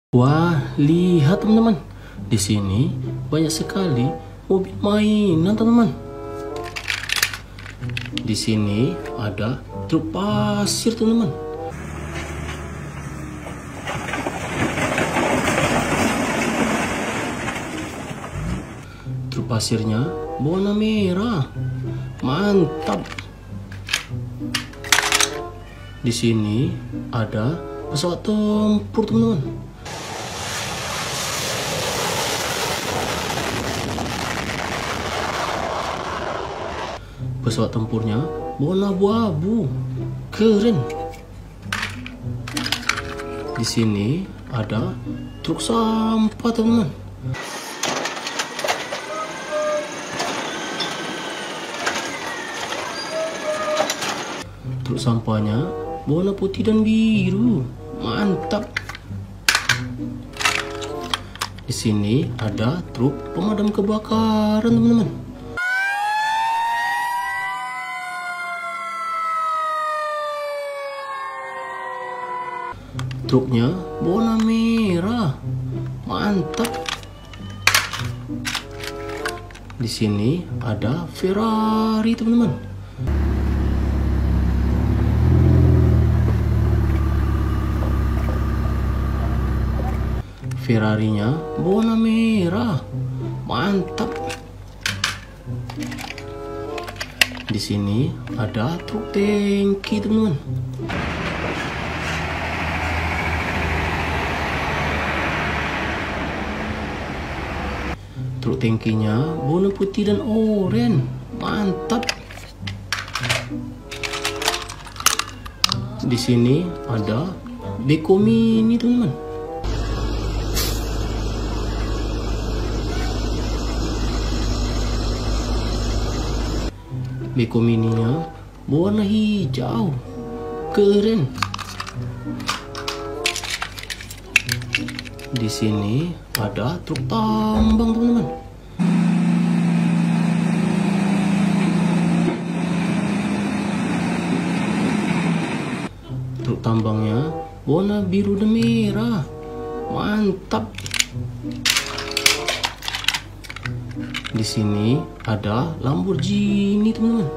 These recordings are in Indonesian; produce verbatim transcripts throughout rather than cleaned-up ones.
Wah, lihat teman-teman. Di sini banyak sekali mobil mainan, teman-teman. Di sini ada truk pasir, teman-teman. Truk pasirnya warna merah. Mantap. Di sini ada pesawat tempur, teman-teman. Pesawat tempurnya warna abu-abu, keren. Di sini ada truk sampah, teman-teman. Truk sampahnya warna putih dan biru, mantap. Di sini ada truk pemadam kebakaran, teman-teman. Truknya warna merah, mantap. Di sini ada Ferrari, teman-teman. Ferrarinya warna merah, mantap. Di sini ada truk tangki, teman-teman. Truk tangkinya warna putih dan oranye, mantap. Di sini ada Beko Mini, teman-teman. Beko Mininya warna hijau, keren. Di sini ada truk tambang, teman-teman. Truk tambangnya warna biru dan merah, mantap. Di sini ada Lamborghini, teman-teman.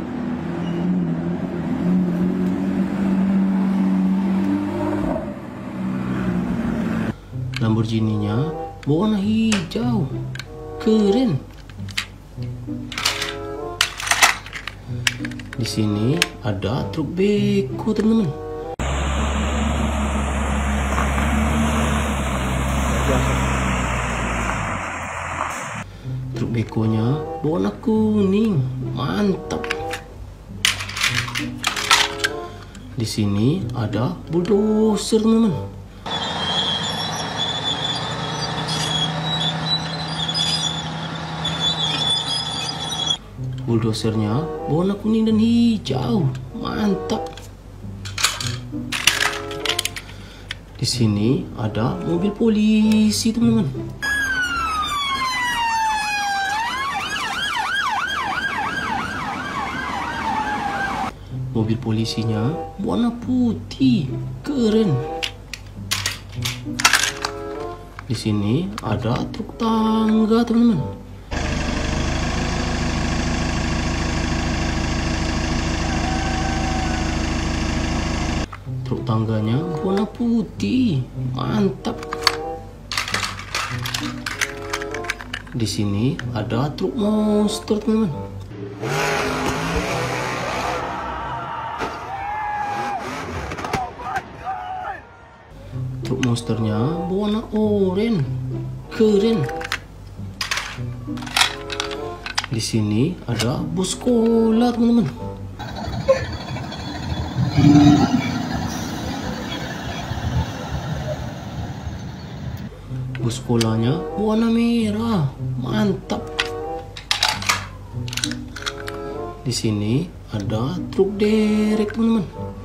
Lamborghini-nya warna hijau, keren. Di sini ada truk beko, teman-teman. Truk bekonya warna kuning, mantap. Di sini ada bulldozer, teman-teman. Bulldozernya warna kuning dan hijau, mantap. Di sini ada mobil polisi, teman-teman. Mobil polisinya warna putih, keren. Di sini ada truk tangga, teman-teman. Truk tangganya warna putih, mantap. Di sini ada truk monster, teman-teman. Truk monsternya warna oranye, keren. Di sini ada bus sekolah, teman-teman. Bus sekolahnya warna merah, mantap. Di sini ada truk derek, teman-teman.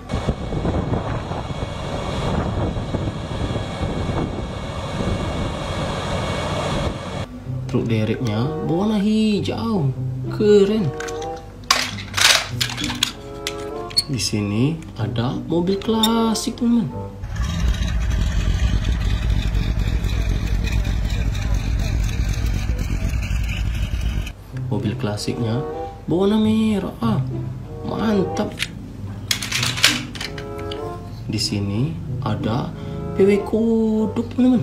Truk dereknya warna hijau, keren. Di sini ada mobil klasik, teman-teman. klasiknya berwarna merah. Ah, mantap. Di sini ada P W kodok, teman-teman.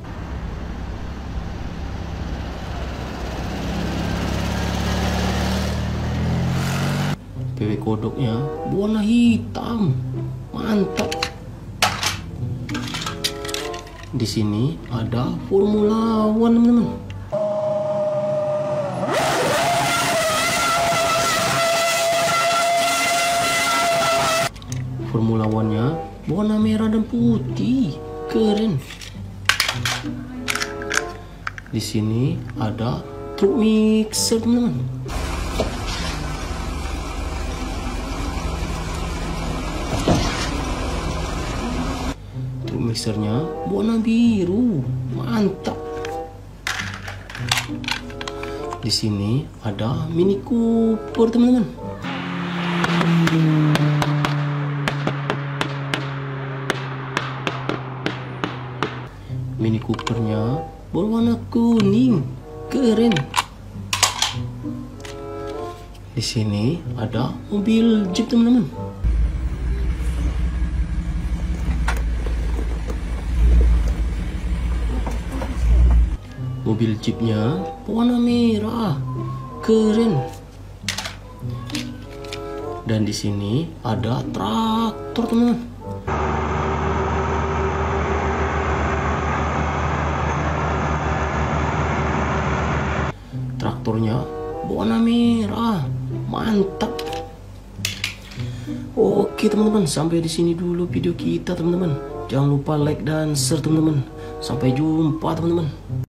P W kodoknya berwarna hitam. Mantap. Di sini ada Formula One, teman-teman. Formula One-nya warna merah dan putih. Keren. Di sini ada truk mixer, teman-teman. Truk mixernya warna biru. Mantap. Di sini ada Mini Cooper, teman-teman. Mini Coopernya berwarna kuning. Keren. Di sini ada mobil Jeep, teman-teman. Mobil Jeepnya warna merah. Keren. Dan di sini ada traktor, teman-teman. Traktornya warna merah. Mantap. Oke, teman-teman, sampai di sini dulu video kita, teman-teman. Jangan lupa like dan share, teman-teman. Sampai jumpa, teman-teman.